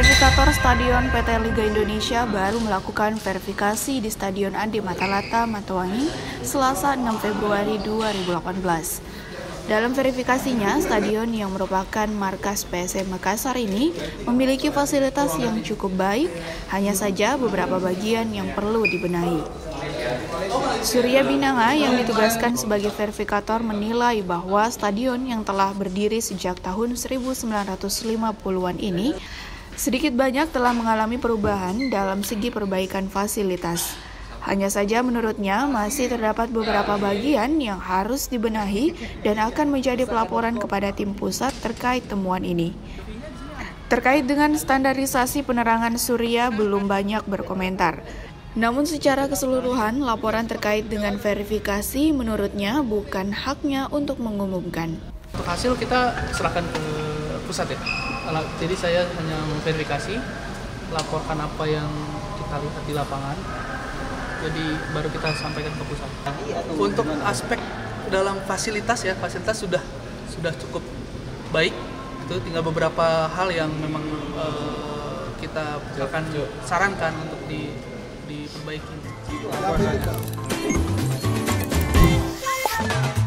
Verifikator Stadion PT Liga Indonesia baru melakukan verifikasi di Stadion Andi Matalata, Matowangi, Selasa 6 Februari 2018. Dalam verifikasinya, stadion yang merupakan markas PSM Makassar ini memiliki fasilitas yang cukup baik, hanya saja beberapa bagian yang perlu dibenahi. Surya Binanga yang ditugaskan sebagai verifikator menilai bahwa stadion yang telah berdiri sejak tahun 1950-an ini sedikit banyak telah mengalami perubahan dalam segi perbaikan fasilitas. Hanya saja menurutnya masih terdapat beberapa bagian yang harus dibenahi dan akan menjadi pelaporan kepada tim pusat terkait temuan ini. Terkait dengan standarisasi penerangan, Surya belum banyak berkomentar. Namun secara keseluruhan, laporan terkait dengan verifikasi menurutnya bukan haknya untuk mengumumkan. Untuk hasil kita serahkan ke pusat ya. Jadi saya hanya memverifikasi, laporkan apa yang kita lihat di lapangan. Jadi baru kita sampaikan ke pusat. Untuk aspek dalam fasilitas ya, fasilitas sudah cukup baik. Itu tinggal beberapa hal yang memang kita akan sarankan untuk diperbaiki.